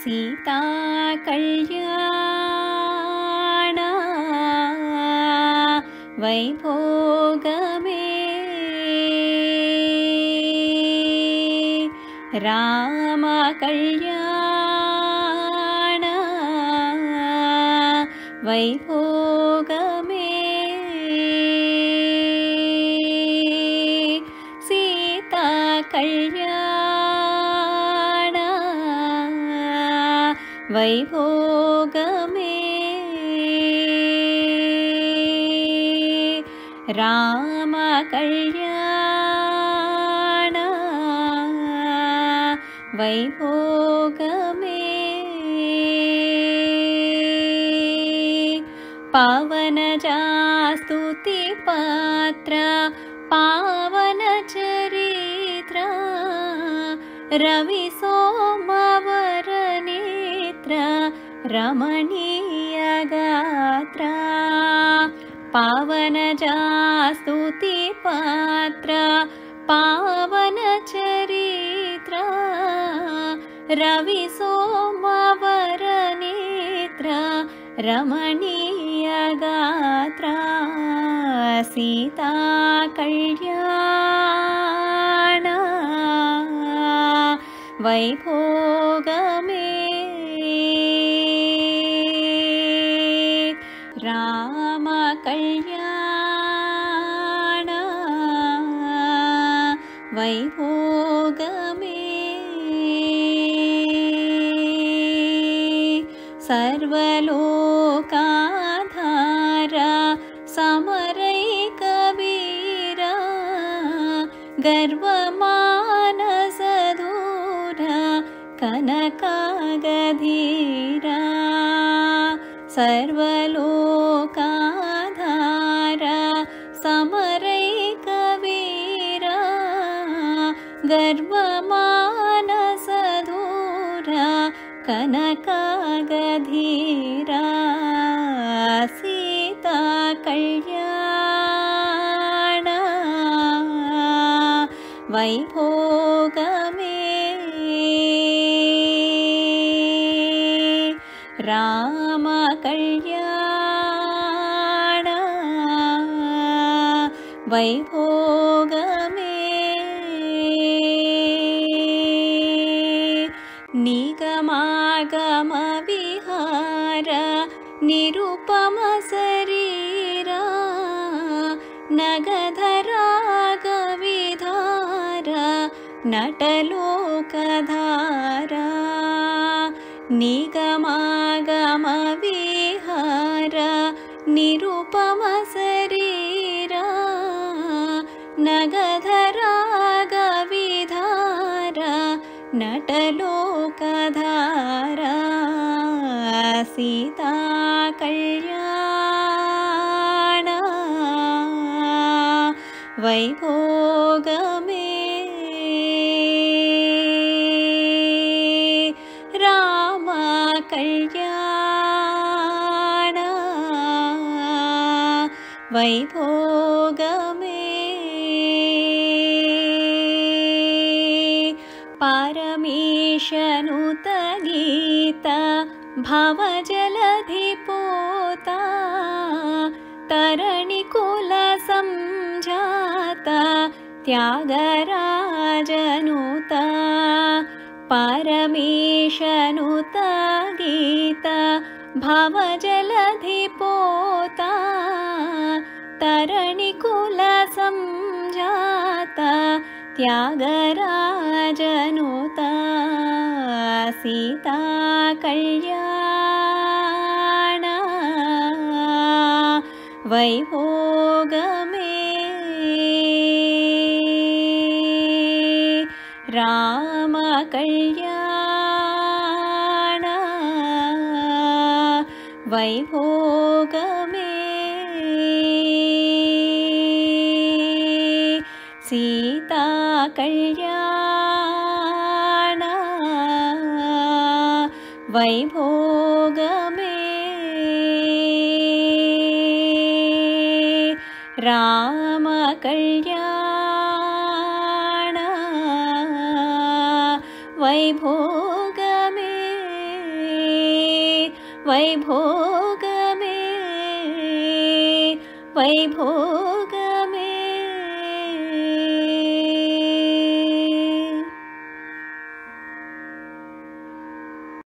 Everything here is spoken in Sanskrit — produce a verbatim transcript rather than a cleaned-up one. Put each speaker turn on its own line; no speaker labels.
सीता कल्याण वैभोगमे राम कल्याण वैभोगमे सीता कल्याण वैभोगमे राम कल्याण वैभोगमे पावन स्तुति पात्र पावन चरित्र रवि सोमवर नेत्र रमणीय गात्र पावन स्तुति पात्र पावन चरित्र रवि सोमवर नेत्र रमणीय गात्र सीता कल्याण वैभोगमे राम कल्याण वैभोगमे सर्वलोकाधार समरैकवीरा गर्वमानसधूरा कनकागधीरा सर्वलोकाधार समरैकवीरा गर्वमानसधूरा कनकागधीरा सीता कल्याण वैभोगमे राम कल्याण वैभोगमे निगमागम विहार निरुपम शरीरा नगधरागविधार नटलोकधारा निगमागम विहार निरुपम शरीरा नगधरागविधार नटलोकधारा सीता कल्याण वैभोगमे राम कल्याण वैभोगमे पारमेशनुत गीता भवजलधिपोता तरणिकुल संजाता त्यागराजनुता पारमेशनुत गीता भवजलधिपोता तरणिकुल संजाता त्यागराजनुता सीता कल्याण वैभोगमे राम कल्याण वैभोगमे सीता कल्याण वैभोगमे राम कल्याण वैभोगमे। वैभोगमे वैभो